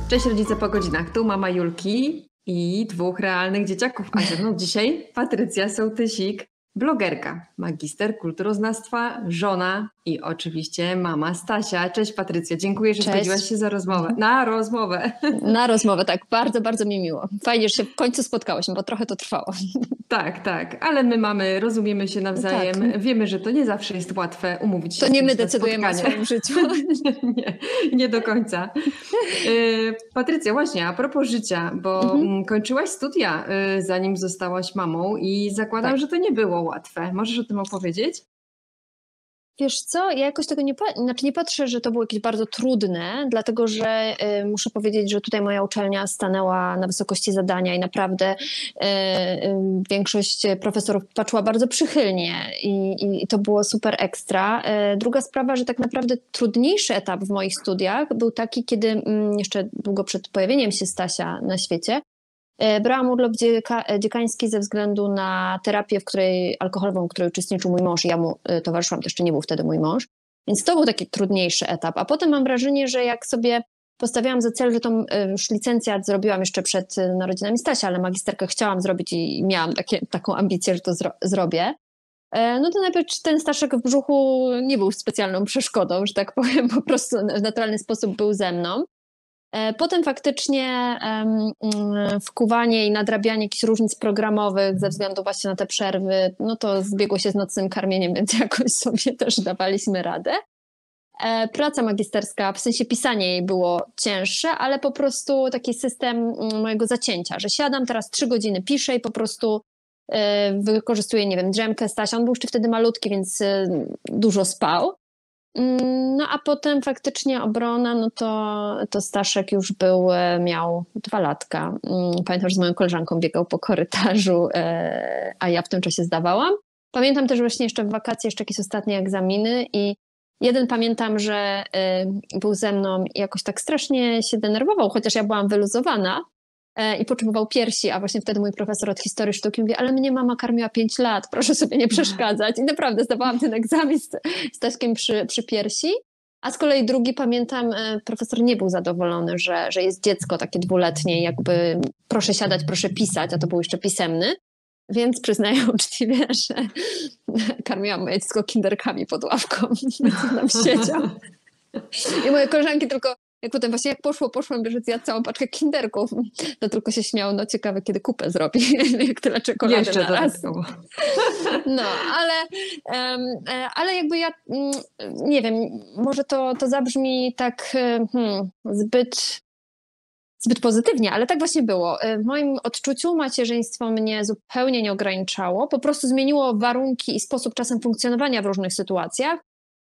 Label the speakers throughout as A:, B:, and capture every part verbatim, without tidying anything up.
A: Cześć rodzice po godzinach, tu mama Julki i dwóch realnych dzieciaków, a ze mną dzisiaj Patrycja Sołtysik, blogerka, magister kulturoznawstwa, żona i oczywiście mama Stasia. Cześć Patrycja, dziękuję, że
B: Cześć.
A: zgodziłaś się za rozmowę. Na rozmowę.
B: Na rozmowę, tak. Bardzo, bardzo mi miło. Fajnie, że się w końcu spotkałyśmy, bo trochę to trwało.
A: Tak, tak, ale my mamy, rozumiemy się nawzajem, tak. Wiemy, że to nie zawsze jest łatwe umówić się.
B: To nie my decydujemy o swoim życiu.
A: nie, nie do końca. Yy, Patrycja, właśnie a propos życia, bo mhm. kończyłaś studia, yy, zanim zostałaś mamą i zakładam, tak. że to nie było łatwe. Możesz o tym opowiedzieć?
B: Wiesz co, ja jakoś tego nie, znaczy nie patrzę, że to było jakieś bardzo trudne, dlatego że y, muszę powiedzieć, że tutaj moja uczelnia stanęła na wysokości zadania i naprawdę y, y, większość profesorów patrzyła bardzo przychylnie i, i to było super ekstra. Y, druga sprawa, że tak naprawdę trudniejszy etap w moich studiach był taki, kiedy y, jeszcze długo przed pojawieniem się Stasia na świecie, brałam urlop dzieka, dziekański ze względu na terapię, w której alkoholową, w której uczestniczył mój mąż i ja mu towarzyszyłam, to jeszcze nie był wtedy mój mąż. Więc to był taki trudniejszy etap. A potem mam wrażenie, że jak sobie postawiałam za cel, że tą już licencjat zrobiłam jeszcze przed narodzinami Stasia, ale magisterkę chciałam zrobić i miałam takie, taką ambicję, że to zro, zrobię, no to najpierw ten Staszek w brzuchu nie był specjalną przeszkodą, że tak powiem, po prostu w naturalny sposób był ze mną. Potem faktycznie um, wkuwanie i nadrabianie jakichś różnic programowych ze względu właśnie na te przerwy, no to zbiegło się z nocnym karmieniem, więc jakoś sobie też dawaliśmy radę. E, praca magisterska, w sensie pisanie jej było cięższe, ale po prostu taki system mojego zacięcia, że siadam, teraz trzy godziny piszę i po prostu e, wykorzystuję, nie wiem, drzemkę Stasia. On był jeszcze wtedy malutki, więc e, dużo spał. No a potem faktycznie obrona, no to, to Staszek już był, miał dwa latka. Pamiętam, że z moją koleżanką biegał po korytarzu, a ja w tym czasie zdawałam. Pamiętam też właśnie jeszcze w wakacje, jeszcze jakieś ostatnie egzaminy i jeden pamiętam, że był ze mną i jakoś tak strasznie się denerwował, chociaż ja byłam wyluzowana i potrzebował piersi, a właśnie wtedy mój profesor od historii sztuki mówi, ale mnie mama karmiła pięć lat, proszę sobie nie przeszkadzać. I naprawdę zdawałam ten egzamin z Staśkiem przy, przy piersi. A z kolei drugi, pamiętam, profesor nie był zadowolony, że, że jest dziecko takie dwuletnie, jakby proszę siadać, proszę pisać, a to był jeszcze pisemny. Więc przyznaję uczciwie, że karmiłam moje dziecko kinderkami pod ławką, więc tam siedział. I moje koleżanki tylko Jak potem właśnie jak poszło, poszłam bierze zjadł całą paczkę kinderków, to tylko się śmiało, no ciekawe kiedy kupę zrobi, jak tyle czekolady
A: Jeszcze
B: na raz. No, ale, um, ale jakby ja nie wiem, może to, to zabrzmi tak hmm, zbyt, zbyt pozytywnie, ale tak właśnie było. W moim odczuciu macierzyństwo mnie zupełnie nie ograniczało, po prostu zmieniło warunki i sposób czasem funkcjonowania w różnych sytuacjach,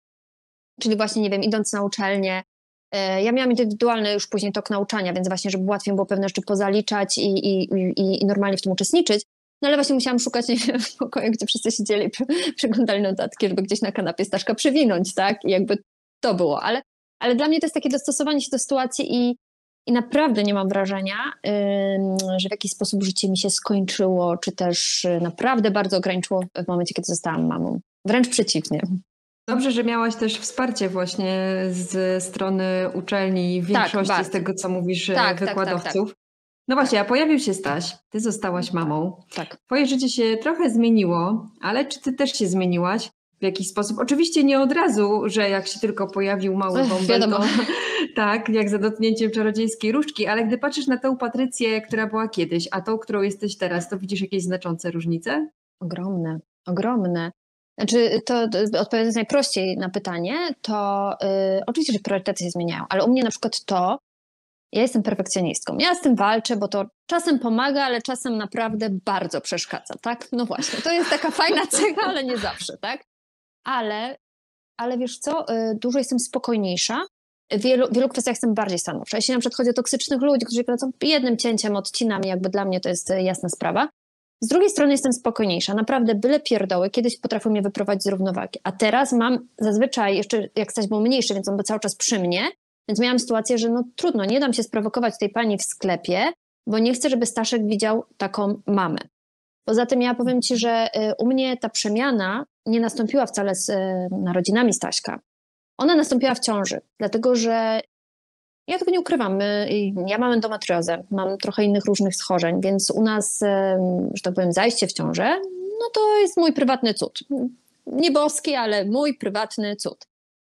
B: czyli właśnie, nie wiem, idąc na uczelnię, ja miałam indywidualny już później tok nauczania, więc właśnie, żeby łatwiej było pewne rzeczy pozaliczać i, i, i, i normalnie w tym uczestniczyć. No ale właśnie musiałam szukać, nie wiem, w pokoju, gdzie wszyscy siedzieli, przeglądali notatki, żeby gdzieś na kanapie Staszka przewinąć, tak? I jakby to było. Ale, ale dla mnie to jest takie dostosowanie się do sytuacji i, i naprawdę nie mam wrażenia, yy, że w jakiś sposób życie mi się skończyło, czy też naprawdę bardzo ograniczyło w momencie, kiedy zostałam mamą. Wręcz przeciwnie.
A: Dobrze, że miałaś też wsparcie właśnie z strony uczelni, w większości tak, z tego, co mówisz, tak, wykładowców. Tak, tak, tak. No właśnie, a pojawił się Staś, ty zostałaś mamą.
B: Tak.
A: Twoje życie się trochę zmieniło, ale czy ty też się zmieniłaś w jakiś sposób? Oczywiście nie od razu, że jak się tylko pojawił mały bąbel, to tak, jak za dotknięciem czarodziejskiej różdżki, ale gdy patrzysz na tę Patrycję, która była kiedyś, a tą, którą jesteś teraz, to widzisz jakieś znaczące różnice?
B: Ogromne, ogromne. Znaczy, to, to odpowiadając najprościej na pytanie, to yy, oczywiście, że priorytety się zmieniają, ale u mnie na przykład to, ja jestem perfekcjonistką. Ja z tym walczę, bo to czasem pomaga, ale czasem naprawdę bardzo przeszkadza, tak? No właśnie, to jest taka fajna cecha, ale nie zawsze, tak? Ale, ale wiesz co, yy, dużo jestem spokojniejsza. W wielu, wielu kwestiach jestem bardziej stanowcza. Jeśli na przykład chodzi o toksycznych ludzi, którzy pracą jednym cięciem, odcinam, jakby dla mnie to jest jasna sprawa. Z drugiej strony jestem spokojniejsza. Naprawdę byle pierdoły kiedyś potrafią mnie wyprowadzić z równowagi. A teraz mam zazwyczaj, jeszcze jak Staś był mniejszy, więc on był cały czas przy mnie, więc miałam sytuację, że no trudno, nie dam się sprowokować tej pani w sklepie, bo nie chcę, żeby Staszek widział taką mamę. Poza tym ja powiem ci, że u mnie ta przemiana nie nastąpiła wcale z narodzinami Staśka. Ona nastąpiła w ciąży, dlatego że Ja tego nie ukrywam. Ja mam endometriozę, mam trochę innych różnych schorzeń, więc u nas, że tak powiem, zajście w ciążę, no to jest mój prywatny cud. Nie boski, ale mój prywatny cud.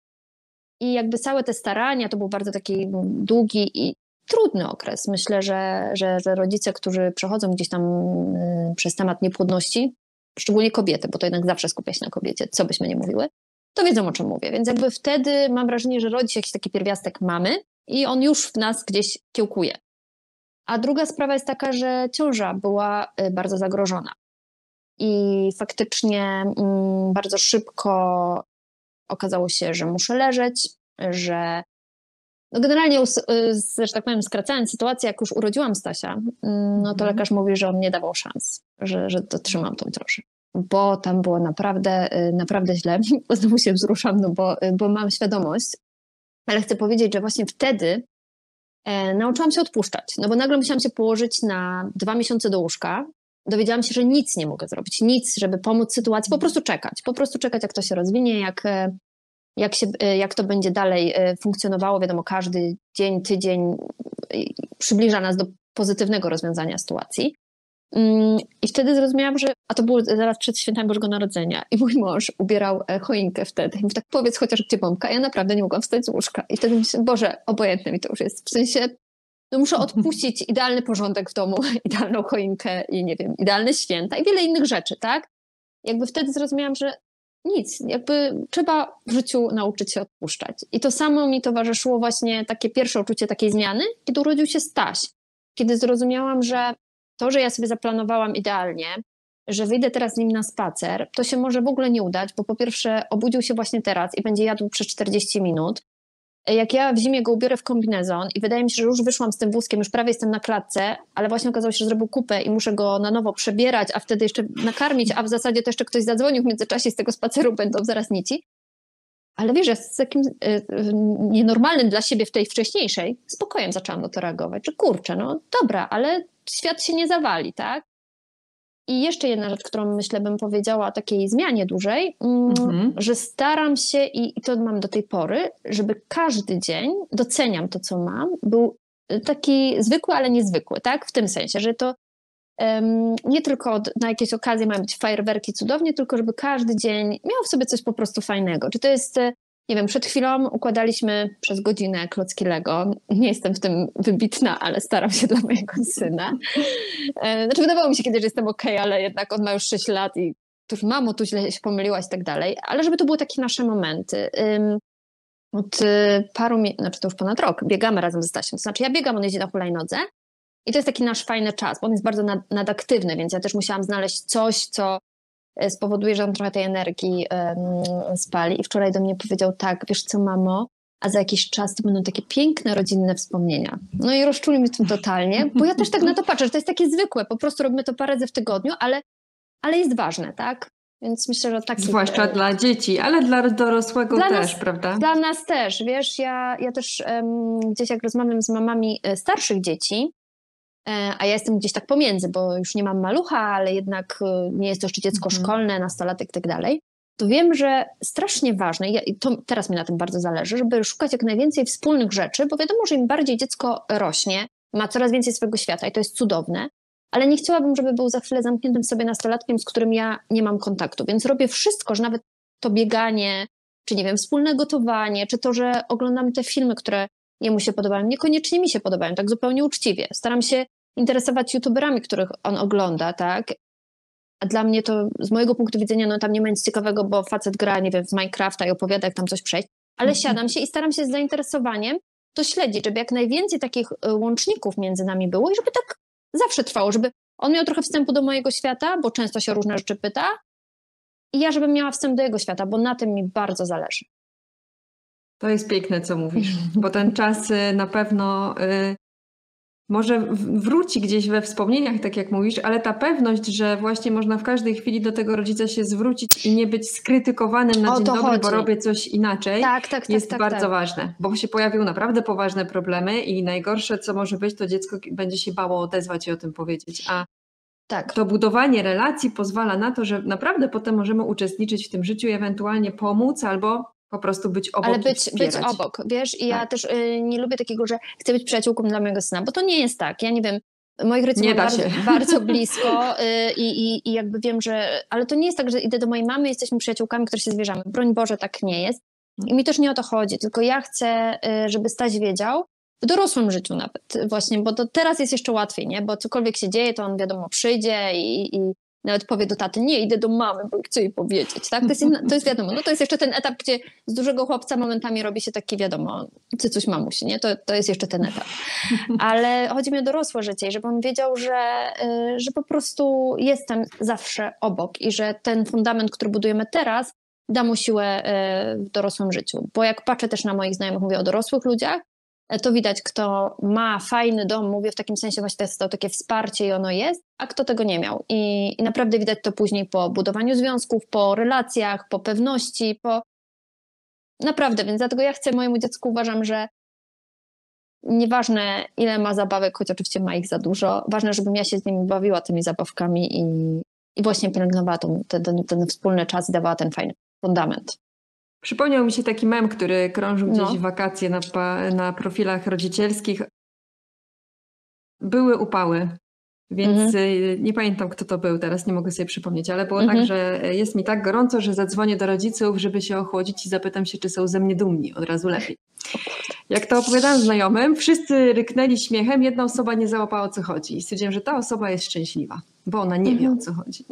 B: I jakby całe te starania, to był bardzo taki długi i trudny okres. Myślę, że, że, że rodzice, którzy przechodzą gdzieś tam przez temat niepłodności, szczególnie kobiety, bo to jednak zawsze skupia się na kobiecie, co byśmy nie mówiły, to wiedzą, o czym mówię. Więc jakby wtedy mam wrażenie, że rodzi się jakiś taki pierwiastek mamy i on już w nas gdzieś kiełkuje. A druga sprawa jest taka, że ciąża była bardzo zagrożona. I faktycznie mm, bardzo szybko okazało się, że muszę leżeć, że no generalnie, że tak powiem, skracając sytuację, jak już urodziłam Stasia, no to lekarz mówi, że on nie dawał szans, że, że dotrzymam tą ciążę. Bo tam było naprawdę, naprawdę źle. Znowu się wzruszam, no bo, bo mam świadomość, ale chcę powiedzieć, że właśnie wtedy e, nauczyłam się odpuszczać, no bo nagle musiałam się położyć na dwa miesiące do łóżka. Dowiedziałam się, że nic nie mogę zrobić, nic, żeby pomóc sytuacji, po prostu czekać, po prostu czekać, jak to się rozwinie, jak, jak, się, jak to będzie dalej funkcjonowało. Wiadomo, każdy dzień, tydzień przybliża nas do pozytywnego rozwiązania sytuacji. I wtedy zrozumiałam, że, a to było zaraz przed świętami Bożego Narodzenia i mój mąż ubierał choinkę wtedy. I mówi tak, powiedz chociaż gdzie bombka. Ja naprawdę nie mogłam wstać z łóżka. I wtedy myślę, Boże, obojętne mi to już jest. W sensie, no muszę odpuścić idealny porządek w domu, idealną choinkę i nie wiem, idealne święta i wiele innych rzeczy, tak? Jakby wtedy zrozumiałam, że nic, jakby trzeba w życiu nauczyć się odpuszczać. I to samo mi towarzyszyło właśnie takie pierwsze uczucie takiej zmiany, kiedy urodził się Staś. Kiedy zrozumiałam, że to, że ja sobie zaplanowałam idealnie, że wyjdę teraz z nim na spacer, to się może w ogóle nie udać, bo po pierwsze obudził się właśnie teraz i będzie jadł przez czterdzieści minut. Jak ja w zimie go ubiorę w kombinezon i wydaje mi się, że już wyszłam z tym wózkiem, już prawie jestem na klatce, ale właśnie okazało się, że zrobił kupę i muszę go na nowo przebierać, a wtedy jeszcze nakarmić, a w zasadzie to jeszcze ktoś zadzwonił w międzyczasie, z tego spaceru będą zaraz nici. Ale wiesz, ja z takim y, y, nienormalnym dla siebie w tej wcześniejszej spokojem zaczęłam na to reagować, że kurczę, no dobra, ale świat się nie zawali, tak? I jeszcze jedna rzecz, którą myślę bym powiedziała o takiej zmianie dużej, mhm. że staram się, i to mam do tej pory, żeby każdy dzień, doceniam to, co mam, był taki zwykły, ale niezwykły, tak? W tym sensie, że to um, nie tylko od, na jakieś okazje mają być fajerwerki cudownie, tylko żeby każdy dzień miał w sobie coś po prostu fajnego. Czy to jest, nie wiem, przed chwilą układaliśmy przez godzinę klocki Lego. Nie jestem w tym wybitna, ale staram się dla mojego syna. Znaczy wydawało mi się kiedyś, że jestem okej, okay, ale jednak on ma już sześć lat i tuż mamo, tu źle się pomyliłaś i tak dalej. Ale żeby to były takie nasze momenty. Od paru, mi- znaczy to już ponad rok, biegamy razem ze Stasiem. To znaczy ja biegam, on jeździ na hulajnodze i to jest taki nasz fajny czas, bo on jest bardzo nad- nadaktywny, więc ja też musiałam znaleźć coś, co spowoduje, że on trochę tej energii um, spali. I wczoraj do mnie powiedział tak, wiesz co, mamo, a za jakiś czas to będą takie piękne, rodzinne wspomnienia. No i rozczuli mnie tym totalnie, bo ja też tak na to patrzę, że to jest takie zwykłe, po prostu robimy to parę razy w tygodniu, ale, ale jest ważne, tak? Więc myślę, że tak.
A: Zwłaszcza jest, dla dzieci, ale dla dorosłego
B: dla
A: też,
B: nas,
A: prawda?
B: Dla nas też, wiesz, ja, ja też um, gdzieś jak rozmawiam z mamami starszych dzieci, a ja jestem gdzieś tak pomiędzy, bo już nie mam malucha, ale jednak nie jest to jeszcze dziecko mhm. szkolne, nastolatek i tak dalej, to wiem, że strasznie ważne, i to teraz mi na tym bardzo zależy, żeby szukać jak najwięcej wspólnych rzeczy, bo wiadomo, że im bardziej dziecko rośnie, ma coraz więcej swojego świata i to jest cudowne, ale nie chciałabym, żeby był za chwilę zamkniętym sobie nastolatkiem, z którym ja nie mam kontaktu, więc robię wszystko, że nawet to bieganie, czy nie wiem, wspólne gotowanie, czy to, że oglądam te filmy, które jemu się podobają, niekoniecznie mi się podobają, tak zupełnie uczciwie. Staram się interesować youtuberami, których on ogląda, tak? A dla mnie to, z mojego punktu widzenia, no tam nie ma nic ciekawego, bo facet gra, nie wiem, w Minecrafta i opowiada, jak tam coś przejść, ale siadam się i staram się z zainteresowaniem to śledzić, żeby jak najwięcej takich łączników między nami było i żeby tak zawsze trwało, żeby on miał trochę wstępu do mojego świata, bo często się o różne rzeczy pyta, i ja żebym miała wstęp do jego świata, bo na tym mi bardzo zależy.
A: To jest piękne, co mówisz, bo ten czas na pewno y, może wróci gdzieś we wspomnieniach, tak jak mówisz, ale ta pewność, że właśnie można w każdej chwili do tego rodzica się zwrócić i nie być skrytykowanym na
B: o
A: dzień dobry,
B: chodzi.
A: bo robię coś inaczej,
B: tak, tak, tak,
A: jest
B: tak,
A: bardzo
B: tak.
A: ważne, bo się pojawiły naprawdę poważne problemy i najgorsze, co może być, to dziecko będzie się bało odezwać i o tym powiedzieć, a
B: tak.
A: to budowanie relacji pozwala na to, że naprawdę potem możemy uczestniczyć w tym życiu i ewentualnie pomóc albo Po prostu być obok
B: Ale
A: i
B: być, być
A: wspierać.
B: obok, wiesz? I
A: tak.
B: ja też y, nie lubię takiego, że chcę być przyjaciółką dla mojego syna, bo to nie jest tak. Ja nie wiem, moich rodziców
A: Nie
B: mam
A: da
B: bardzo,
A: się.
B: bardzo blisko y, i, i jakby wiem, że... Ale to nie jest tak, że idę do mojej mamy, jesteśmy przyjaciółkami, które się zwierzamy. Broń Boże, tak nie jest. I mi też nie o to chodzi, tylko ja chcę, y, żeby Staś wiedział, w dorosłym życiu nawet właśnie, bo to teraz jest jeszcze łatwiej, nie? Bo cokolwiek się dzieje, to on wiadomo przyjdzie i, i nawet powie do taty, nie, idę do mamy, bo chcę jej powiedzieć, tak? To jest, inna, to jest wiadomo, no to jest jeszcze ten etap, gdzie z dużego chłopca momentami robi się taki, wiadomo, cycuś mamusi, nie? To, to jest jeszcze ten etap. Ale chodzi mi o dorosłe życie i żeby on wiedział, że, y, że po prostu jestem zawsze obok i że ten fundament, który budujemy teraz, da mu siłę y, w dorosłym życiu. Bo jak patrzę też na moich znajomych, mówię o dorosłych ludziach, to widać, kto ma fajny dom, mówię w takim sensie właśnie to jest to takie wsparcie i ono jest, a kto tego nie miał. I, i naprawdę widać to później po budowaniu związków, po relacjach, po pewności, po... Naprawdę, więc dlatego ja chcę mojemu dziecku, uważam, że nieważne ile ma zabawek, choć oczywiście ma ich za dużo, ważne, żebym ja się z nimi bawiła tymi zabawkami i, i właśnie pielęgnowała ten, ten, ten wspólny czas i dawała ten fajny fundament.
A: Przypomniał mi się taki mem, który krążył gdzieś
B: No.
A: w wakacje na, na profilach rodzicielskich. Były upały, więc mhm. nie pamiętam, kto to był, teraz nie mogę sobie przypomnieć, ale było mhm. tak, że jest mi tak gorąco, że zadzwonię do rodziców, żeby się ochłodzić i zapytam się, czy są ze mnie dumni, od razu lepiej. Jak to opowiadałam znajomym, wszyscy ryknęli śmiechem, jedna osoba nie załapała, o co chodzi. I stwierdziłam, że ta osoba jest szczęśliwa, bo ona nie wie, o co chodzi.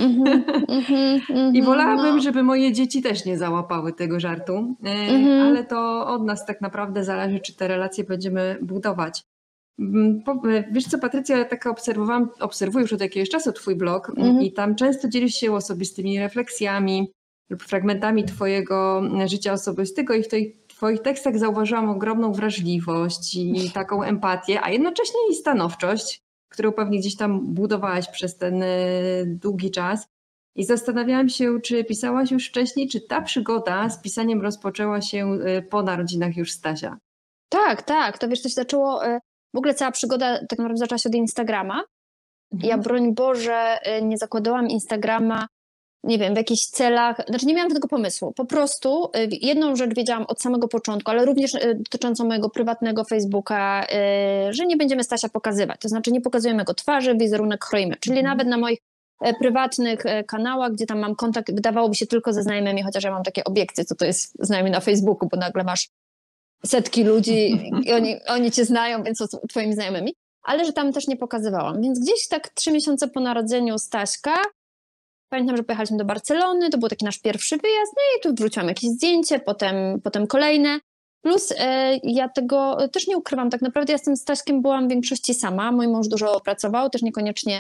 A: I wolałabym, żeby moje dzieci też nie załapały tego żartu, ale to od nas tak naprawdę zależy, czy te relacje będziemy budować. Wiesz co, Patrycja, ja tak obserwowałam, obserwuję już od jakiegoś czasu twój blog i tam często dzielisz się osobistymi refleksjami lub fragmentami twojego życia osobistego i w tej w twoich tekstach zauważyłam ogromną wrażliwość i taką empatię, a jednocześnie i stanowczość, którą pewnie gdzieś tam budowałaś przez ten długi czas. I zastanawiałam się, czy pisałaś już wcześniej, czy ta przygoda z pisaniem rozpoczęła się po narodzinach już Stasia?
B: Tak, tak. To wiesz, to się zaczęło, w ogóle cała przygoda tak naprawdę zaczęła się od Instagrama. Mhm. Ja, broń Boże, nie zakładałam Instagrama, nie wiem, w jakichś celach, znaczy nie miałam tego pomysłu. Po prostu jedną rzecz wiedziałam od samego początku, ale również dotyczącą mojego prywatnego Facebooka, że nie będziemy Stasia pokazywać. To znaczy nie pokazujemy jego twarzy, wizerunek chroimy. Czyli mhm. nawet na moich prywatnych kanałach, gdzie tam mam kontakt, wydawałoby się tylko ze znajomymi, chociaż ja mam takie obiekcje, co to jest znajomi na Facebooku, bo nagle masz setki ludzi i oni, oni cię znają, więc są twoimi znajomymi. Ale że tam też nie pokazywałam. Więc gdzieś tak trzy miesiące po narodzeniu Staśka pamiętam, że pojechaliśmy do Barcelony, to był taki nasz pierwszy wyjazd, no i tu wrzuciłam jakieś zdjęcie, potem, potem kolejne. Plus e, ja tego też nie ukrywam, tak naprawdę ja z tym Staśkiem byłam w większości sama, mój mąż dużo pracował, też niekoniecznie,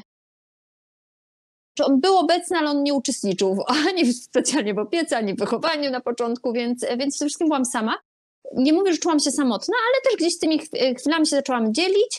B: że on był obecny, ale on nie uczestniczył ani specjalnie w opiece, ani w wychowaniu na początku, więc, więc przede wszystkim byłam sama. Nie mówię, że czułam się samotna, ale też gdzieś tymi chwilami się zaczęłam dzielić.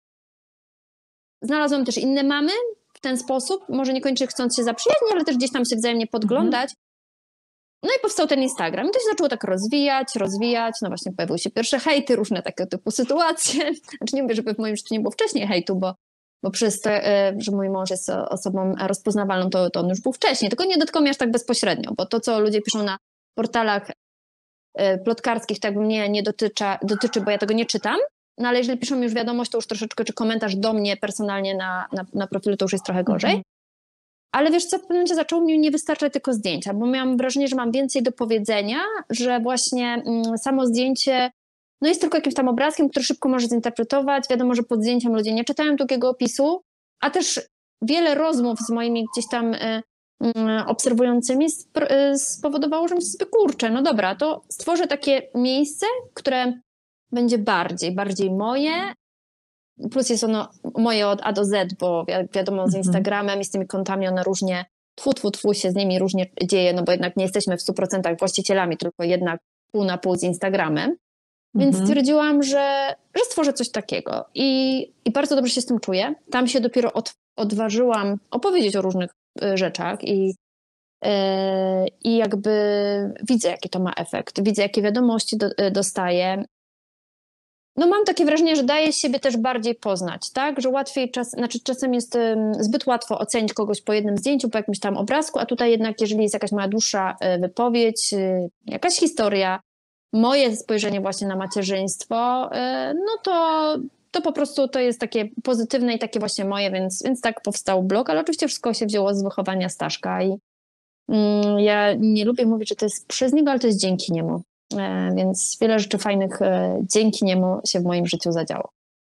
B: Znalazłam też inne mamy, w ten sposób, może niekoniecznie chcąc się zaprzyjaźnić, ale też gdzieś tam się wzajemnie podglądać. No i powstał ten Instagram. I to się zaczęło tak rozwijać, rozwijać. No właśnie pojawiły się pierwsze hejty, różne takie typu sytuacje. Znaczy nie mówię, żeby w moim życiu nie było wcześniej hejtu, bo, bo przez to, że mój mąż jest osobą rozpoznawalną, to, to on już był wcześniej. Tylko nie dotykał mnie aż tak bezpośrednio, bo to, co ludzie piszą na portalach plotkarskich, tak mnie nie dotyczy, dotyczy, bo ja tego nie czytam. No ale jeżeli piszą mi już wiadomość, to już troszeczkę, czy komentarz do mnie personalnie na, na, na profilu, to już jest trochę gorzej. Mhm. Ale wiesz co, w pewnym momencie zaczęło mi nie wystarczać tylko zdjęcia, bo miałam wrażenie, że mam więcej do powiedzenia, że właśnie mm, samo zdjęcie no jest tylko jakimś tam obrazkiem, który szybko może zinterpretować. Wiadomo, że pod zdjęciem ludzie nie czytają długiego opisu, a też wiele rozmów z moimi gdzieś tam y, y, obserwującymi sp- y, spowodowało, że myślę sobie, kurczę, no dobra, to stworzę takie miejsce, które będzie bardziej, bardziej moje, plus jest ono moje od A do Z, bo wi- wiadomo z Instagramem i z tymi kontami one różnie, tfu, tfu, tfu się z nimi różnie dzieje, no bo jednak nie jesteśmy w stu procentach właścicielami, tylko jednak pół na pół z Instagramem. Więc mhm. stwierdziłam, że, że stworzę coś takiego I, i bardzo dobrze się z tym czuję. Tam się dopiero od, odważyłam opowiedzieć o różnych y, rzeczach i y, i jakby widzę, jaki to ma efekt. Widzę, jakie wiadomości do, y, dostaję. no mam takie wrażenie, że daje siebie też bardziej poznać, tak? Że łatwiej, czas, znaczy czasem jest um, zbyt łatwo ocenić kogoś po jednym zdjęciu, po jakimś tam obrazku, a tutaj jednak, jeżeli jest jakaś moja dłuższa y, wypowiedź, y, jakaś historia, moje spojrzenie właśnie na macierzyństwo, y, no to, to po prostu to jest takie pozytywne i takie właśnie moje, więc, więc tak powstał blog, ale oczywiście wszystko się wzięło z wychowania Staszka i y, ja nie lubię mówić, że to jest przez niego, ale to jest dzięki niemu. Więc wiele rzeczy fajnych dzięki niemu się w moim życiu zadziało.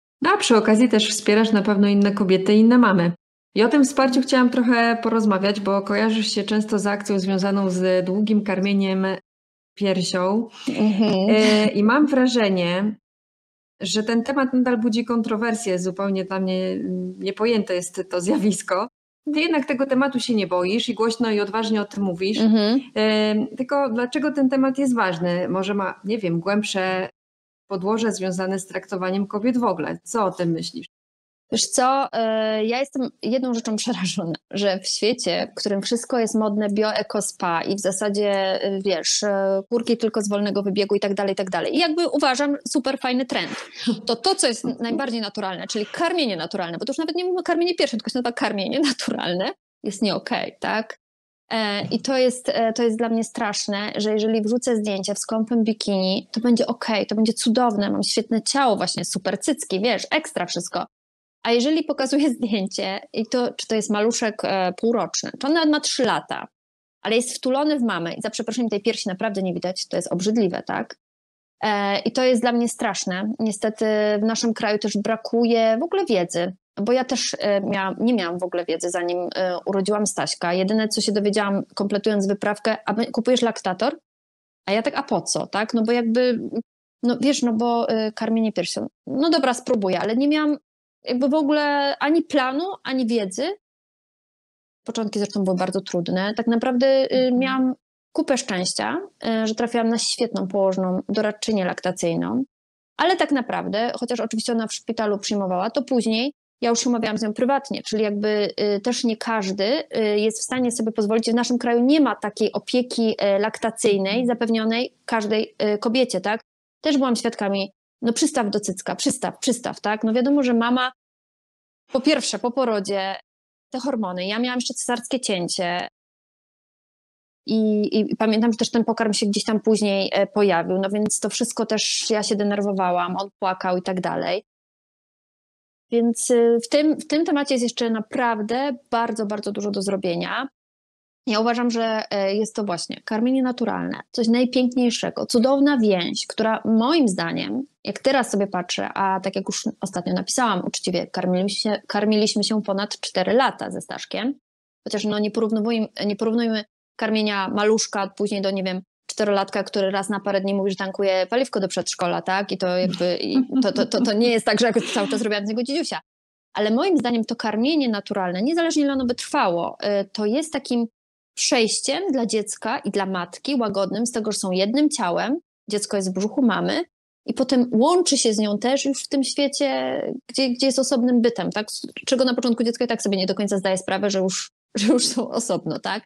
A: A przy okazji też wspierasz na pewno inne kobiety i inne mamy. I o tym wsparciu chciałam trochę porozmawiać, bo kojarzysz się często z akcją związaną z długim karmieniem piersią. Mhm. I mam wrażenie, że ten temat nadal budzi kontrowersje. Zupełnie dla mnie niepojęte jest to zjawisko. Ty jednak tego tematu się nie boisz i głośno i odważnie o tym mówisz. Mhm. E, tylko dlaczego ten temat jest ważny? Może ma, nie wiem, głębsze podłoże związane z traktowaniem kobiet w ogóle. Co o tym myślisz?
B: Wiesz co, ja jestem jedną rzeczą przerażona, że w świecie, w którym wszystko jest modne, bio, eko, spa i w zasadzie, wiesz, kurki tylko z wolnego wybiegu i tak dalej, i tak dalej. I jakby uważam super fajny trend. To to, co jest najbardziej naturalne, czyli karmienie naturalne, bo to już nawet nie mówimy o karmienie piersią, tylko się nazywa karmienie naturalne, jest nie okej, okay, tak? I to jest, to jest dla mnie straszne, że jeżeli wrzucę zdjęcie w skąpym bikini, to będzie okej, okay, to będzie cudowne, mam świetne ciało, właśnie super cycki, wiesz, ekstra wszystko. A jeżeli pokazuję zdjęcie, i to, czy to jest maluszek e, półroczny, to on nawet ma trzy lata, ale jest wtulony w mamę i za przeproszeniem tej piersi naprawdę nie widać, to jest obrzydliwe, tak? E, I to jest dla mnie straszne. Niestety w naszym kraju też brakuje w ogóle wiedzy, bo ja też e, miałam, nie miałam w ogóle wiedzy, zanim e, urodziłam Staśka. Jedyne, co się dowiedziałam, kompletując wyprawkę, a kupujesz laktator? A ja tak, a po co, tak? No bo jakby, no wiesz, no bo e, karmienie piersią, no dobra, spróbuję, ale nie miałam jakby w ogóle ani planu, ani wiedzy. Początki zresztą były bardzo trudne. Tak naprawdę y, miałam kupę szczęścia, y, że trafiłam na świetną położną doradczynię laktacyjną, ale tak naprawdę, chociaż oczywiście ona w szpitalu przyjmowała, to później ja już się umawiałam z nią prywatnie, czyli jakby y, też nie każdy y, jest w stanie sobie pozwolić. W naszym kraju nie ma takiej opieki y, laktacyjnej zapewnionej każdej y, kobiecie, tak? Też byłam świadkami, no przystaw do cycka, przystaw, przystaw, tak? No wiadomo, że mama po pierwsze, po porodzie te hormony, ja miałam jeszcze cesarskie cięcie i, i, i pamiętam, że też ten pokarm się gdzieś tam później e, pojawił, no więc to wszystko też ja się denerwowałam, on płakał i tak dalej. Więc y, w tym, w tym temacie jest jeszcze naprawdę bardzo, bardzo dużo do zrobienia. Ja uważam, że jest to właśnie karmienie naturalne, coś najpiękniejszego, cudowna więź, która moim zdaniem, jak teraz sobie patrzę, a tak jak już ostatnio napisałam uczciwie, karmiliśmy się, karmiliśmy się ponad cztery lata ze Staszkiem, chociaż no nie porównujmy, nie porównujmy karmienia maluszka później do, nie wiem, czterolatka, który raz na parę dni mówi, że tankuje paliwko do przedszkola, tak? I to jakby, i to, to, to, to nie jest tak, że jakoś cały czas robiłam z niego dzidziusia. Ale moim zdaniem to karmienie naturalne, niezależnie ile ono by trwało, to jest takim przejściem dla dziecka i dla matki łagodnym z tego, że są jednym ciałem, dziecko jest w brzuchu mamy i potem łączy się z nią też już w tym świecie, gdzie, gdzie jest osobnym bytem, tak? Z czego na początku dziecko i tak sobie nie do końca zdaje sprawę, że już, że już są osobno, tak?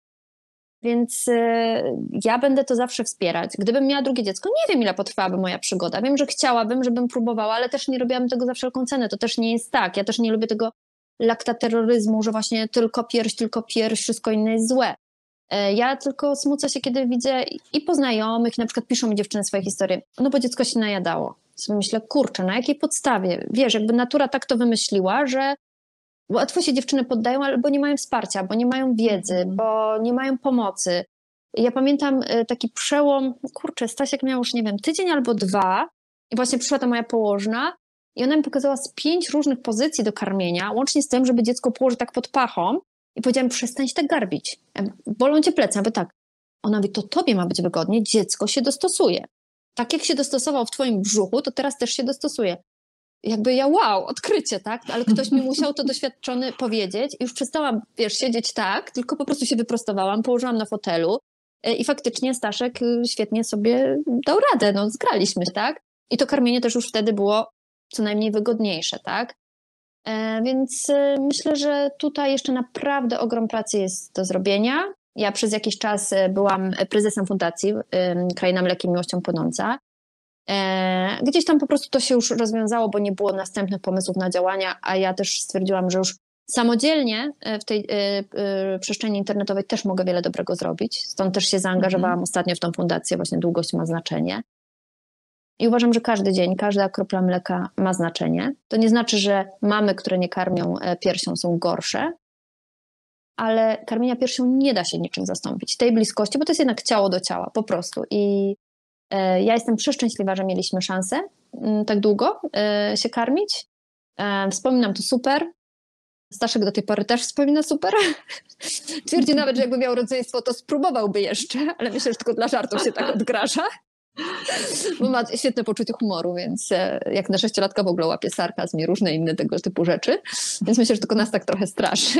B: Więc y, ja będę to zawsze wspierać. Gdybym miała drugie dziecko, nie wiem, ile potrwałaby moja przygoda. Wiem, że chciałabym, żebym próbowała, ale też nie robiłabym tego za wszelką cenę. To też nie jest tak. Ja też nie lubię tego laktaterroryzmu, że właśnie tylko pierś, tylko pierś, wszystko inne jest złe. Ja tylko smucę się, kiedy widzę i po znajomych, na przykład piszą mi dziewczyny swoje historie, no bo dziecko się najadało. Sobie myślę, kurczę, na jakiej podstawie? Wiesz, jakby natura tak to wymyśliła, że łatwo się dziewczyny poddają, albo nie mają wsparcia, bo nie mają wiedzy, bo nie mają pomocy. Ja pamiętam taki przełom, kurczę, Stasiek miał już, nie wiem, tydzień albo dwa i właśnie przyszła ta moja położna i ona mi pokazała z pięć różnych pozycji do karmienia, łącznie z tym, żeby dziecko położyć tak pod pachą i powiedziałam, przestań się tak garbić. Bolą cię plecy, aby tak. Ona mówi, to tobie ma być wygodnie, dziecko się dostosuje. Tak jak się dostosował w twoim brzuchu, to teraz też się dostosuje. Jakby ja, wow, odkrycie, tak? Ale ktoś mi musiał to doświadczony powiedzieć i już przestałam, wiesz, siedzieć tak, tylko po prostu się wyprostowałam, położyłam na fotelu i faktycznie Staszek świetnie sobie dał radę, no zgraliśmy się, tak? I to karmienie też już wtedy było co najmniej wygodniejsze, tak? E, więc e, myślę, że tutaj jeszcze naprawdę ogrom pracy jest do zrobienia. Ja przez jakiś czas byłam prezesem fundacji e, Kraina Mlekiem Miłością Płynąca E, gdzieś tam po prostu to się już rozwiązało, bo nie było następnych pomysłów na działania, a ja też stwierdziłam, że już samodzielnie w tej y, y, przestrzeni internetowej też mogę wiele dobrego zrobić. Stąd też się zaangażowałam mm-hmm. ostatnio w tą fundację, właśnie długość ma znaczenie. I uważam, że każdy dzień, każda kropla mleka ma znaczenie. To nie znaczy, że mamy, które nie karmią piersią, są gorsze, ale karmienia piersią nie da się niczym zastąpić. Tej bliskości, bo to jest jednak ciało do ciała, po prostu. I y, ja jestem przeszczęśliwa, że mieliśmy szansę y, tak długo y, się karmić. Y, wspominam to super. Staszek do tej pory też wspomina super. Twierdzi nawet, że jakby miał rodzeństwo, to spróbowałby jeszcze, ale myślę, że tylko dla żartów się tak odgraża. Bo ma świetne poczucie humoru, więc jak na sześciolatka w ogóle łapie sarkazm i różne inne tego typu rzeczy. Więc myślę, że tylko nas tak trochę straszy.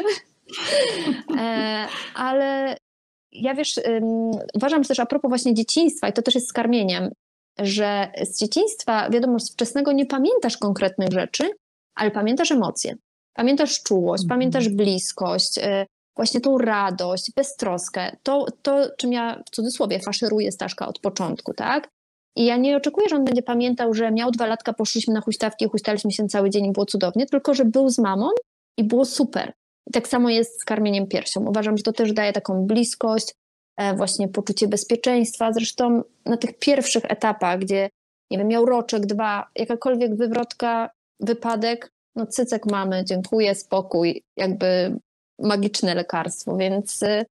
B: E, ale ja wiesz, um, uważam też a propos właśnie dzieciństwa, i to też jest z karmieniem, że z dzieciństwa, wiadomo, z wczesnego nie pamiętasz konkretnych rzeczy, ale pamiętasz emocje. Pamiętasz czułość, mhm. pamiętasz bliskość, y, właśnie tą radość, beztroskę. To, to, czym ja w cudzysłowie faszeruję Staszka od początku, tak? I ja nie oczekuję, że on będzie pamiętał, że miał dwa latka, poszliśmy na huśtawki, huśtaliśmy się cały dzień i było cudownie, tylko że był z mamą i było super. I tak samo jest z karmieniem piersią. Uważam, że to też daje taką bliskość, e, właśnie poczucie bezpieczeństwa. Zresztą na tych pierwszych etapach, gdzie, nie wiem, miał roczek, dwa, jakakolwiek wywrotka, wypadek, no cycek mamy, dziękuję, spokój, jakby magiczne lekarstwo, więc y,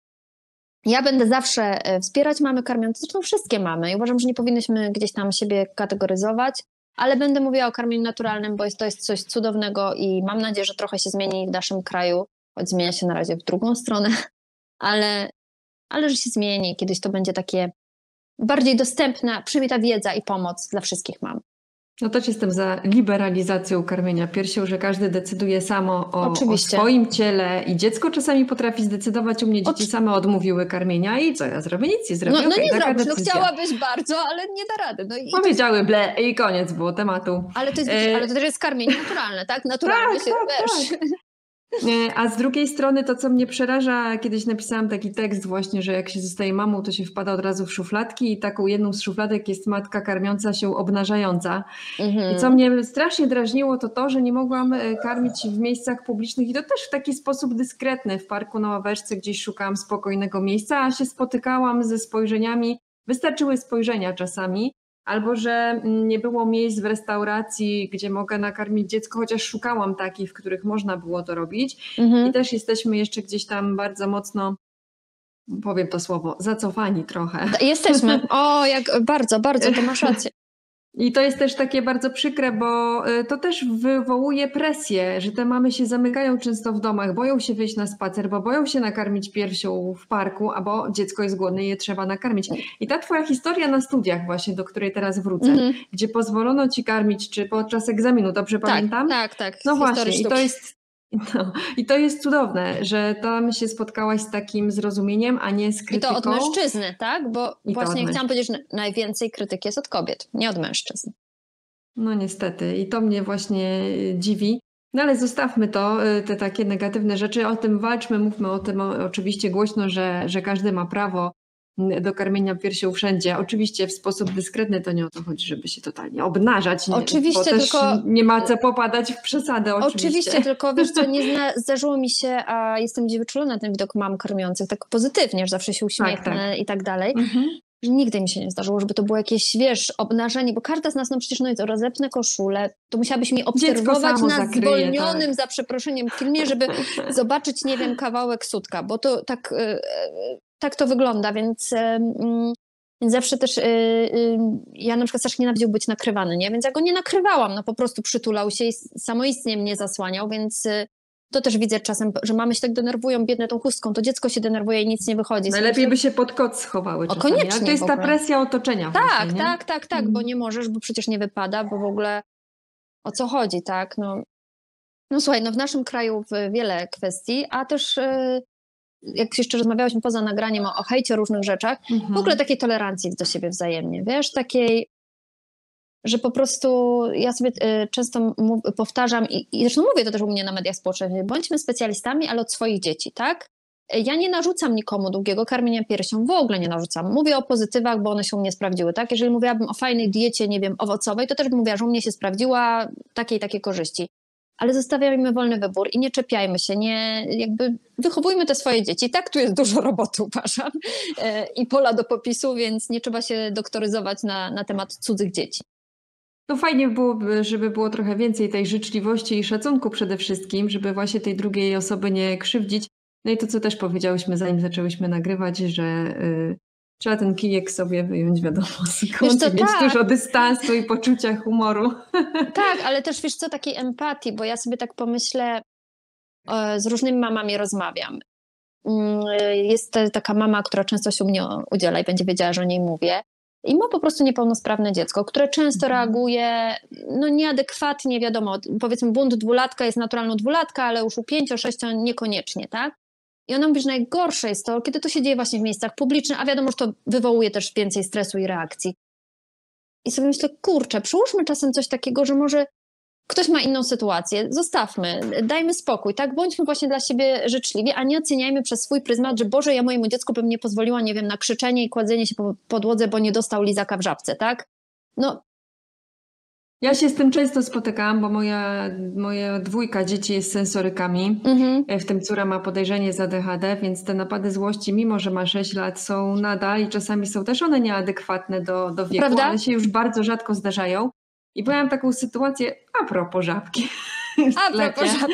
B: ja będę zawsze wspierać mamy karmiące, zresztą wszystkie mamy i uważam, że nie powinnyśmy gdzieś tam siebie kategoryzować, ale będę mówiła o karmieniu naturalnym, bo jest, to jest coś cudownego i mam nadzieję, że trochę się zmieni w naszym kraju, choć zmienia się na razie w drugą stronę, ale, ale że się zmieni, kiedyś to będzie takie bardziej dostępna, przynajmniej ta wiedza i pomoc dla wszystkich mam.
A: No też jestem za liberalizacją karmienia piersią, że każdy decyduje samo o, o swoim ciele i dziecko czasami potrafi zdecydować. U mnie dzieci Oczy... same odmówiły karmienia i co ja zrobię? Nic nie zrobię.
B: No, no
A: okay,
B: nie
A: taka
B: zrobisz,
A: decyzja.
B: no chciałabyś bardzo, ale nie da rady. No i
A: Powiedziały ble i koniec było tematu.
B: Ale to, jest, e... ale to też jest karmienie naturalne, tak? Naturalnie
A: tak,
B: się,
A: tak,
B: wiesz...
A: Tak. A z drugiej strony to, co mnie przeraża, kiedyś napisałam taki tekst właśnie, że jak się zostaje mamą, to się wpada od razu w szufladki i taką jedną z szufladek jest matka karmiąca się obnażająca. Mhm. I co mnie strasznie drażniło, to to, że nie mogłam karmić w miejscach publicznych i to też w taki sposób dyskretny. W parku na ławeczce gdzieś szukałam spokojnego miejsca, a się spotykałam ze spojrzeniami, wystarczyły spojrzenia czasami. Albo że nie było miejsc w restauracji, gdzie mogę nakarmić dziecko, chociaż szukałam takich, w których można było to robić. Mhm. I też jesteśmy jeszcze gdzieś tam bardzo mocno, powiem to słowo, zacofani trochę.
B: Jesteśmy. O, jak bardzo, bardzo, to masz rację.
A: I to jest też takie bardzo przykre, bo to też wywołuje presję, że te mamy się zamykają często w domach, boją się wyjść na spacer, bo boją się nakarmić piersią w parku, albo dziecko jest głodne i je trzeba nakarmić. I ta twoja historia na studiach właśnie, do której teraz wrócę, mm-hmm. gdzie pozwolono ci karmić, czy podczas egzaminu, dobrze
B: tak,
A: pamiętam?
B: Tak, tak.
A: No właśnie, i to jest... No, i to jest cudowne, że tam się spotkałaś z takim zrozumieniem, a nie z krytyką.
B: I to od mężczyzny, tak? Bo I właśnie chciałam powiedzieć, że najwięcej krytyki jest od kobiet, nie od mężczyzn.
A: No niestety i to mnie właśnie dziwi. No ale zostawmy to, te takie negatywne rzeczy, o tym walczmy, mówmy o tym oczywiście głośno, że, że każdy ma prawo do karmienia piersią wszędzie. Oczywiście w sposób dyskretny, to nie o to chodzi, żeby się totalnie obnażać. Nie,
B: oczywiście,
A: bo
B: tylko...
A: też nie ma co popadać w przesadę oczywiście.
B: Oczywiście, tylko wiesz co, nie zna, zdarzyło mi się, a jestem gdzieś wyczulona na ten widok mam karmiących, tak pozytywnie, że zawsze się uśmiechnę tak, tak. i tak dalej. Mhm. Że nigdy mi się nie zdarzyło, żeby to było jakieś, wiesz, obnażenie, bo każda z nas, no przecież no jest rozepnę koszulę, to musiałabyś mi obserwować na zakryje, zwolnionym, tak. za przeproszeniem, filmie, żeby zobaczyć, nie wiem, kawałek sutka, bo to tak... Yy, Tak to wygląda, więc, yy, więc zawsze też yy, yy, ja na przykład też nienawidził być nakrywany, nie? Więc ja go nie nakrywałam, no po prostu przytulał się i samoistnie mnie zasłaniał, więc yy, to też widzę czasem, że mamy się tak denerwują biedne tą chustką, to dziecko się denerwuje i nic nie wychodzi.
A: Najlepiej by się pod koc schowały czasami, o, koniecznie, ale to jest ta presja otoczenia.
B: Tak,
A: właśnie, nie?
B: tak, tak, tak, mm. bo nie możesz, bo przecież nie wypada, bo w ogóle o co chodzi, tak? No, no słuchaj, no w naszym kraju wiele kwestii, a też... Yy, jak jeszcze rozmawiałyśmy poza nagraniem o, o hejcie, o różnych rzeczach, mhm. w ogóle takiej tolerancji do siebie wzajemnie, wiesz, takiej, że po prostu ja sobie y, często mów, powtarzam i, i zresztą mówię to też u mnie na mediach społecznościowych, bądźmy specjalistami, ale od swoich dzieci, tak? Ja nie narzucam nikomu długiego karmienia piersią, w ogóle nie narzucam. Mówię o pozytywach, bo one się u mnie sprawdziły, tak? Jeżeli mówiłabym o fajnej diecie, nie wiem, owocowej, to też bym mówiła, że u mnie się sprawdziła takie i takie korzyści. Ale zostawiajmy wolny wybór i nie czepiajmy się, nie, jakby wychowujmy te swoje dzieci. Tak, tu jest dużo roboty, uważam, i pola do popisu, więc nie trzeba się doktoryzować na, na temat cudzych dzieci.
A: No fajnie byłoby, żeby było trochę więcej tej życzliwości i szacunku przede wszystkim, żeby właśnie tej drugiej osoby nie krzywdzić. No i to, co też powiedziałyśmy, zanim zaczęłyśmy nagrywać, że y, trzeba ten kijek sobie wyjąć, wiadomo, skąd,
B: co,
A: mieć
B: tak.
A: dużo dystansu i poczucia humoru.
B: Tak, ale też wiesz co, takiej empatii, bo ja sobie tak pomyślę, z różnymi mamami rozmawiam. Jest taka mama, która często się u mnie udziela i będzie wiedziała, że o niej mówię. I ma po prostu niepełnosprawne dziecko, które często mhm. reaguje no nieadekwatnie, wiadomo, powiedzmy bunt dwulatka jest naturalną dwulatka, ale już u pięcio, sześcio niekoniecznie, tak? I ona mówi, że najgorsze jest to, kiedy to się dzieje właśnie w miejscach publicznych, a wiadomo, że to wywołuje też więcej stresu i reakcji. I sobie myślę, kurczę, przyłóżmy czasem coś takiego, że może ktoś ma inną sytuację, zostawmy, dajmy spokój, tak? Bądźmy właśnie dla siebie życzliwi, a nie oceniajmy przez swój pryzmat, że Boże, ja mojemu dziecku bym nie pozwoliła, nie wiem, na krzyczenie i kładzenie się po podłodze, bo nie dostał lizaka w żabce, tak? No.
A: Ja się z tym często spotykałam, bo moja, moja dwójka dzieci jest sensorykami, mhm. w tym córa ma podejrzenie za D H D, więc te napady złości, mimo że ma sześć lat, są nadal i czasami są też one nieadekwatne do, do wieku, Prawda? Ale się już bardzo rzadko zdarzają. I miałam taką sytuację, a propos żabki.
B: A propos żabki.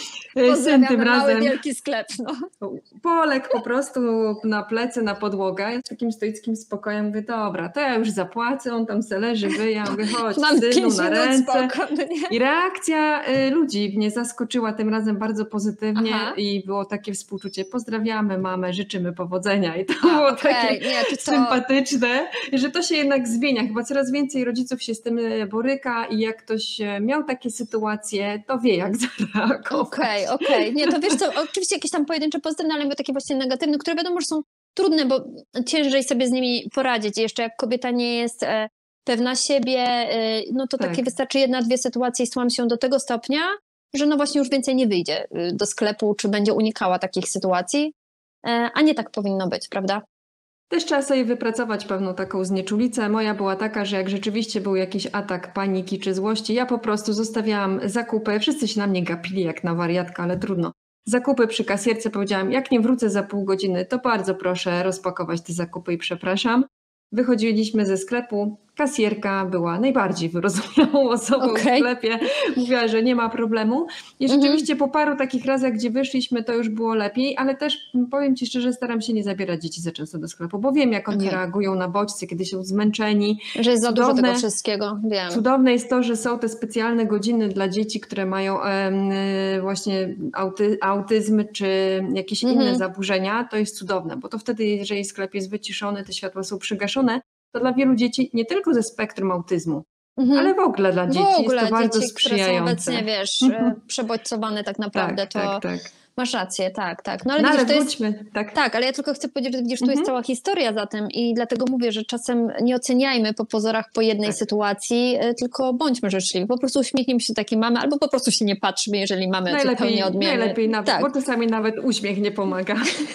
A: Syn tym
B: mały,
A: razem
B: wielki sklep. No.
A: Poległ po prostu na plecy, na podłogę. Ja z takim stoickim spokojem mówię, dobra, to ja już zapłacę, on tam se leży, wy, ja mówię, chodź synu na ręce. Spoko, no I reakcja y, ludzi mnie zaskoczyła tym razem bardzo pozytywnie. Aha. I było takie współczucie, pozdrawiamy mamę, życzymy powodzenia. I to A, było okay. takie Nie, to... sympatyczne, że to się jednak zmienia. Chyba coraz więcej rodziców się z tym boryka i jak ktoś miał takie sytuacje, to wie jak zareagować.
B: Okej, okay, okej. Okay. Nie, to wiesz co, oczywiście jakieś tam pojedyncze pozytywne, ale takie właśnie negatywne, które wiadomo, że są trudne, bo ciężej sobie z nimi poradzić. Jeszcze jak kobieta nie jest e, pewna siebie, e, no to tak. takie wystarczy jedna, dwie sytuacje i słam się do tego stopnia, że no właśnie już więcej nie wyjdzie do sklepu, czy będzie unikała takich sytuacji, e, a nie tak powinno być, prawda?
A: Też trzeba sobie wypracować pewną taką znieczulicę. Moja była taka, że jak rzeczywiście był jakiś atak paniki czy złości, ja po prostu zostawiałam zakupy. Wszyscy się na mnie gapili jak na wariatka, ale trudno. Zakupy przy kasierce, powiedziałam, jak nie wrócę za pół godziny, to bardzo proszę rozpakować te zakupy i przepraszam. Wychodziliśmy ze sklepu, kasjerka była najbardziej wyrozumiałą osobą okay. w sklepie, mówiła, że nie ma problemu i rzeczywiście mm-hmm. po paru takich razach, gdzie wyszliśmy, to już było lepiej, ale też powiem Ci szczerze, staram się nie zabierać dzieci za często do sklepu, bo wiem, jak oni okay. reagują na bodźce, kiedy są zmęczeni.
B: Że jest za cudowne, dużo tego wszystkiego, wiem.
A: Cudowne jest to, że są te specjalne godziny dla dzieci, które mają e, właśnie auty, autyzm czy jakieś mm-hmm. inne zaburzenia, to jest cudowne, bo to wtedy, jeżeli sklep jest wyciszony, te światła są przygaszone, to dla wielu dzieci, nie tylko ze spektrum autyzmu, mhm. ale w ogóle dla dzieci
B: w ogóle
A: jest to bardzo
B: dzieci,
A: sprzyjające.
B: Które są obecnie, wiesz, mhm. przebodźcowane tak naprawdę,
A: tak,
B: to
A: tak, tak.
B: masz rację, tak, tak. No ale,
A: no,
B: widzisz,
A: ale
B: to
A: wróćmy.
B: Jest,
A: tak.
B: tak, ale ja tylko chcę powiedzieć, że widzisz, tu
A: mhm.
B: jest cała historia za tym i dlatego mówię, że czasem nie oceniajmy po pozorach po jednej tak. sytuacji, tylko bądźmy życzliwi. Po prostu uśmiechnijmy się takiej mamy, albo po prostu się nie patrzmy, jeżeli mamy
A: najlepiej,
B: zupełnie odmienne.
A: Najlepiej nawet, tak. bo czasami nawet uśmiech nie pomaga.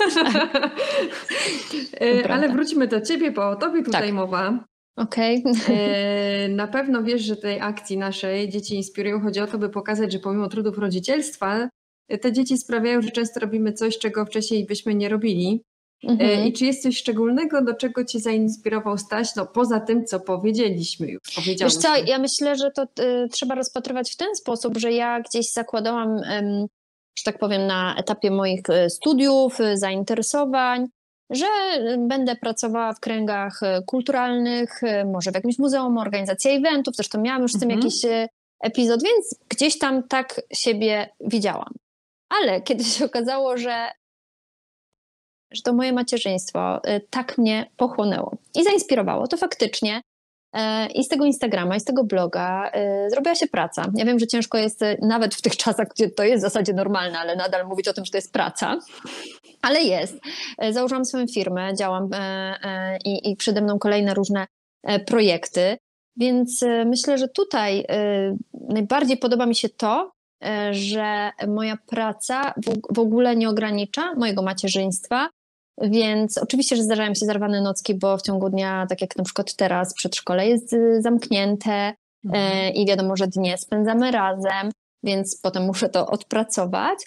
A: Ale wróćmy do ciebie, bo o tobie tutaj tak. mowa.
B: Okej.
A: Okay. Na pewno wiesz, że tej akcji naszej Dzieci Inspirują chodzi o to, by pokazać, że pomimo trudów rodzicielstwa te dzieci sprawiają, że często robimy coś, czego wcześniej byśmy nie robili. Mhm. I czy jest coś szczególnego, do czego cię zainspirował Staś? No poza tym, co powiedzieliśmy już.
B: Wiesz co, ja myślę, że to y, trzeba rozpatrywać w ten sposób, że ja gdzieś zakładałam, y, że tak powiem, na etapie moich studiów, y, zainteresowań, że będę pracowała w kręgach kulturalnych, może w jakimś muzeum, organizacja eventów, zresztą miałam już z tym mhm. jakiś epizod, więc gdzieś tam tak siebie widziałam. Ale kiedy się okazało, że, że to moje macierzyństwo tak mnie pochłonęło i zainspirowało, to faktycznie i z tego Instagrama, i z tego bloga zrobiła się praca. Ja wiem, że ciężko jest nawet w tych czasach, gdzie to jest w zasadzie normalne, ale nadal mówić o tym, że to jest praca. Ale jest. Założyłam swoją firmę, działam i, i przede mną kolejne różne projekty, więc myślę, że tutaj najbardziej podoba mi się to, że moja praca w ogóle nie ogranicza mojego macierzyństwa, więc oczywiście, że zdarzają się zarwane nocki, bo w ciągu dnia, tak jak na przykład teraz, przedszkole jest zamknięte mhm. i wiadomo, że dnie spędzamy razem, więc potem muszę to odpracować.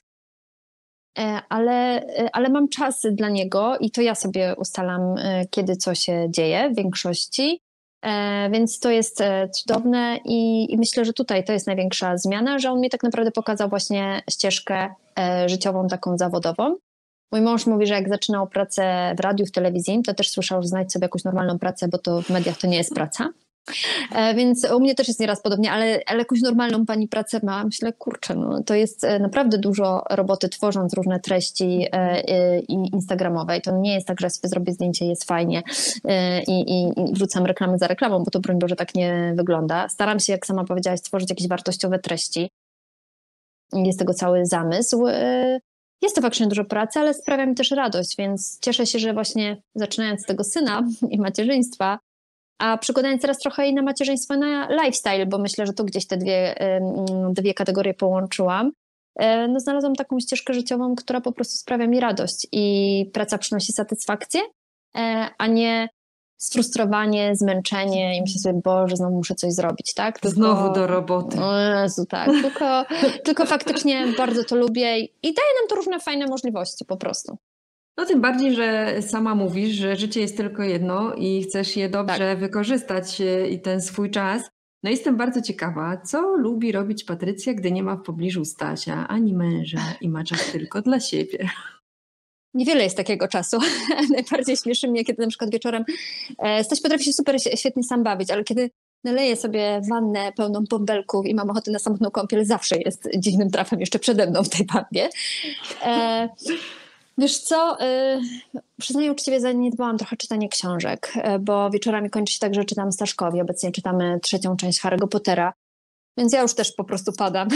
B: Ale, ale mam czas dla niego i to ja sobie ustalam, kiedy co się dzieje w większości, więc to jest cudowne i, i myślę, że tutaj to jest największa zmiana, że on mi tak naprawdę pokazał właśnie ścieżkę życiową, taką zawodową. Mój mąż mówi, że jak zaczynał pracę w radiu, w telewizji, to też słyszał, że znajdź sobie jakąś normalną pracę, bo to w mediach to nie jest praca. Więc u mnie też jest nieraz podobnie, ale, ale jakąś normalną pani pracę ma. Myślę, kurczę, no, to jest naprawdę dużo roboty, tworząc różne treści instagramowe. I to nie jest tak, że sobie zrobię zdjęcie, jest fajnie i, i, i wrzucam reklamy za reklamą, bo to broń Boże tak nie wygląda. Staram się, jak sama powiedziałaś, tworzyć jakieś wartościowe treści. Jest tego cały zamysł. Jest to faktycznie dużo pracy, ale sprawia mi też radość, więc cieszę się, że właśnie zaczynając z tego syna i macierzyństwa, a przykładając teraz trochę i na macierzyństwo, na lifestyle, bo myślę, że tu gdzieś te dwie, dwie kategorie połączyłam, no znalazłam taką ścieżkę życiową, która po prostu sprawia mi radość i praca przynosi satysfakcję, a nie sfrustrowanie, zmęczenie i myślę sobie, Boże, znowu muszę coś zrobić, tak?
A: Tylko, znowu do roboty.
B: O Jezu, tak. Tylko, tylko faktycznie bardzo to lubię i daje nam to różne fajne możliwości po prostu.
A: No tym bardziej, że sama mówisz, że życie jest tylko jedno i chcesz je dobrze tak. wykorzystać i ten swój czas. No jestem bardzo ciekawa, co lubi robić Patrycja, gdy nie ma w pobliżu Stasia ani męża i ma czas tylko dla siebie.
B: Niewiele jest takiego czasu. Najbardziej śmieszy mnie, kiedy na przykład wieczorem Staś potrafi się super świetnie sam bawić, ale kiedy naleję sobie wannę pełną bąbelków i mam ochotę na samotną kąpiel, zawsze jest dziwnym trafem jeszcze przede mną w tej wannie. E, wiesz co, e, przyznaję uczciwie, zaniedbałam trochę czytanie książek, e, bo wieczorami kończy się tak, że czytam Staszkowi. Obecnie czytamy trzecią część Harry'ego Pottera, więc ja już też po prostu padam.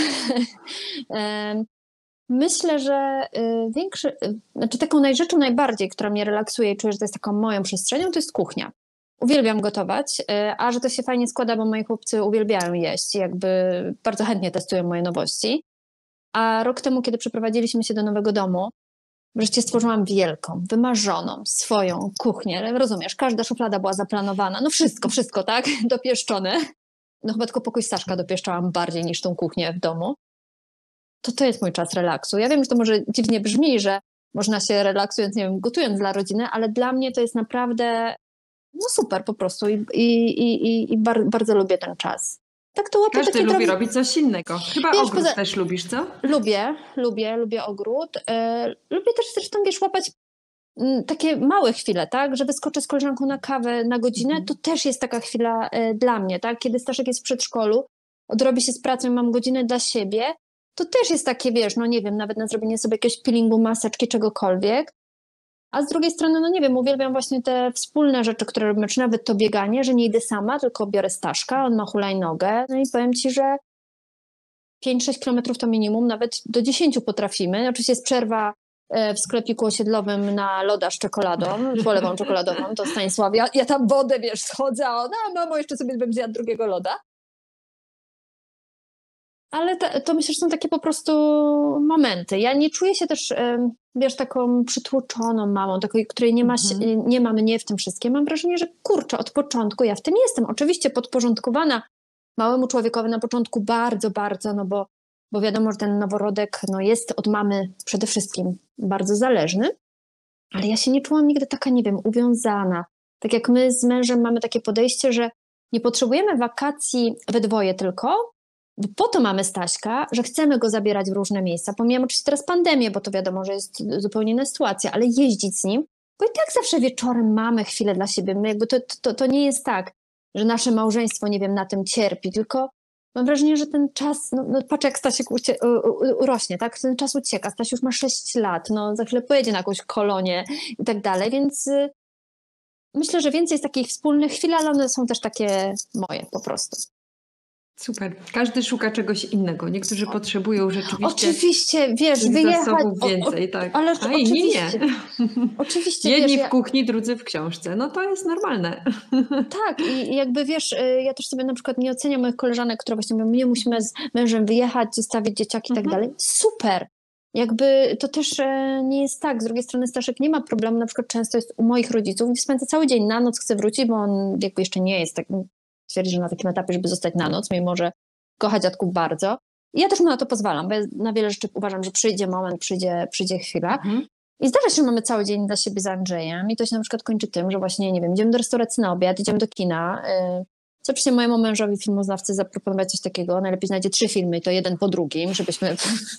B: e, Myślę, że większy, znaczy taką najrzeczą najbardziej, która mnie relaksuje i czuję, że to jest taką moją przestrzenią, to jest kuchnia. Uwielbiam gotować, a że to się fajnie składa, bo moi chłopcy uwielbiają jeść, jakby bardzo chętnie testują moje nowości. A rok temu, kiedy przeprowadziliśmy się do nowego domu, wreszcie stworzyłam wielką, wymarzoną, swoją kuchnię. Rozumiesz, każda szuflada była zaplanowana, no wszystko, wszystko, tak, dopieszczone. No chyba tylko pokój Staszka dopieszczałam bardziej niż tą kuchnię w domu. To to jest mój czas relaksu. Ja wiem, że to może dziwnie brzmi, że można się relaksując, nie wiem, gotując dla rodziny, ale dla mnie to jest naprawdę no super po prostu i, i, i, i bar, bardzo lubię ten czas. Tak to łapię.
A: Każdy
B: takie
A: lubi
B: drogi...
A: robić coś innego. Chyba wiesz, ogród poza... też lubisz, co?
B: Lubię, lubię, lubię ogród. Yy, lubię też zresztą, wiesz, łapać yy, takie małe chwile, tak, że wyskoczę z koleżanką na kawę na godzinę, mm. to też jest taka chwila yy, dla mnie, tak, kiedy Staszek jest w przedszkolu, odrobi się z pracą i mam godzinę dla siebie, to też jest takie, wiesz, no nie wiem, nawet na zrobienie sobie jakiegoś peelingu, maseczki, czegokolwiek. A z drugiej strony, no nie wiem, uwielbiam właśnie te wspólne rzeczy, które robimy, czy nawet to bieganie, że nie idę sama, tylko biorę Staszka, on ma hulajnogę. No i powiem ci, że pięć sześć kilometrów to minimum, nawet do dziesięciu potrafimy. Oczywiście jest przerwa w sklepiku osiedlowym na loda z czekoladą, polewą czekoladową, to Stanisław, ja, ja tam wodę, wiesz, schodzę, a ona, mamo, jeszcze sobie bym zjadł drugiego loda. Ale to, to myślę, że są takie po prostu momenty. Ja nie czuję się też, wiesz, taką przytłoczoną mamą, takiej, której nie ma, mhm. nie ma mnie w tym wszystkim. Mam wrażenie, że kurczę, od początku ja w tym jestem. Oczywiście podporządkowana małemu człowiekowi na początku bardzo, bardzo, no bo, bo wiadomo, że ten noworodek no, jest od mamy przede wszystkim bardzo zależny, ale ja się nie czułam nigdy taka, nie wiem, uwiązana. Tak jak my z mężem mamy takie podejście, że nie potrzebujemy wakacji we dwoje tylko, bo po to mamy Staśka, że chcemy go zabierać w różne miejsca. Pomijam oczywiście teraz pandemię, bo to wiadomo, że jest zupełnie inna sytuacja, ale jeździć z nim, bo i tak zawsze wieczorem mamy chwilę dla siebie. My jakby to, to, to nie jest tak, że nasze małżeństwo, nie wiem, na tym cierpi, tylko mam wrażenie, że ten czas, no, no patrz jak Stasiek ucie, u, u, urośnie, tak? Ten czas ucieka. Staś już ma sześć lat, no za chwilę pojedzie na jakąś kolonię i tak dalej, więc y, myślę, że więcej jest takich wspólnych chwil, ale one są też takie moje po prostu.
A: Super. Każdy szuka czegoś innego. Niektórzy potrzebują rzeczywiście
B: Oczywiście, wiesz, wyjechać...
A: zasobów więcej, tak.
B: Ale
A: a inni nie.
B: Oczywiście,
A: Jedni
B: wiesz,
A: w kuchni, drudzy w książce. No to jest normalne.
B: Tak, i jakby wiesz, ja też sobie na przykład nie oceniam moich koleżanek, które właśnie mówią, nie musimy z mężem wyjechać, zostawić dzieciaki i tak dalej. Super! Jakby to też nie jest tak. Z drugiej strony Staszek nie ma problemu, na przykład często jest u moich rodziców, gdzie spędza cały dzień, na noc chce wrócić, bo on jakby jeszcze nie jest tak, twierdzi, że na takim etapie, żeby zostać na noc, mimo że kocha dziadków bardzo. I ja też mu na to pozwalam, bo ja na wiele rzeczy uważam, że przyjdzie moment, przyjdzie, przyjdzie chwila. Mhm. I zdarza się, że mamy cały dzień dla siebie z Andrzejem i to się na przykład kończy tym, że właśnie, nie wiem, idziemy do restauracji na obiad, idziemy do kina. Co oczywiście mojemu mężowi, filmoznawcy, zaproponować coś takiego. Najlepiej znajdzie trzy filmy i to jeden po drugim, żebyśmy...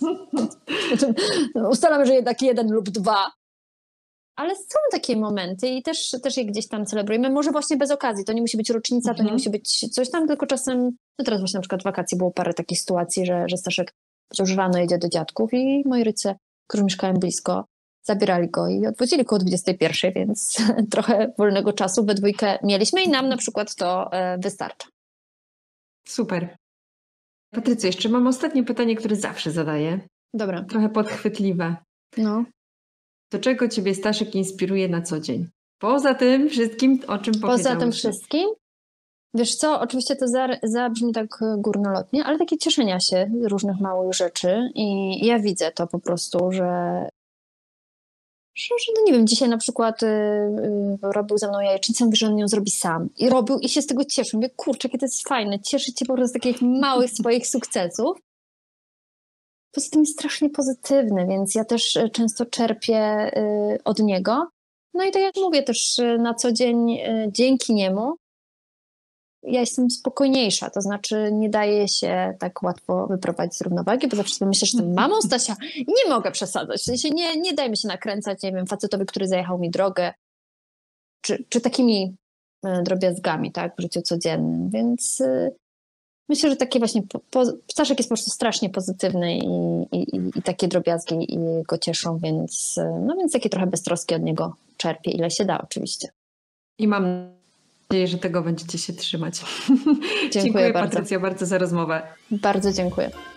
B: Ustalamy, że jednak jeden lub dwa. Ale są takie momenty i też, też je gdzieś tam celebrujemy. Może właśnie bez okazji. To nie musi być rocznica, mhm. to nie musi być coś tam, tylko czasem... No teraz właśnie na przykład w wakacji było parę takich sytuacji, że, że Staszek powiedział, że rano jedzie do dziadków i moi rodzice, którzy mieszkają blisko, zabierali go i odwozili koło dwudziestej pierwszej, więc trochę wolnego czasu we dwójkę mieliśmy i nam na przykład to wystarcza.
A: Super. Patrycjo, jeszcze mam ostatnie pytanie, które zawsze zadaję.
B: Dobra.
A: Trochę podchwytliwe.
B: No.
A: Do czego ciebie Staszek inspiruje na co dzień? Poza tym wszystkim, o czym powiedziałeś.
B: Poza tym wszystkim? Wiesz co, oczywiście to zabrzmi tak górnolotnie, ale takie cieszenia się z różnych małych rzeczy i ja widzę to po prostu, że Że, że, no nie wiem, dzisiaj na przykład y, y, robił ze mną jajecznicę, mówi, że on ją zrobi sam. I robił i się z tego cieszył. Mówię, kurczę, jakie to jest fajne. Cieszy cię po prostu z takich małych swoich sukcesów. Poza tym jest strasznie pozytywny, więc ja też często czerpię y, od niego. No i tak jak mówię, też na co dzień y, dzięki niemu ja jestem spokojniejsza, to znaczy nie daje się tak łatwo wyprowadzić z równowagi, bo zawsze sobie myślę, że jestem mamą Stasia i nie mogę przesadzać, w sensie nie, nie dajmy się nakręcać, nie wiem, facetowi, który zajechał mi drogę, czy, czy takimi drobiazgami, tak, w życiu codziennym, więc y, myślę, że takie właśnie, po, po, Staszek jest po prostu strasznie pozytywny i, i, i takie drobiazgi i go cieszą, więc, no więc takie trochę beztroski od niego czerpię, ile się da oczywiście.
A: I mam nadzieję, że tego będziecie się trzymać.
B: Dziękuję,
A: dziękuję
B: bardzo.
A: Patrycja bardzo za rozmowę.
B: Bardzo dziękuję.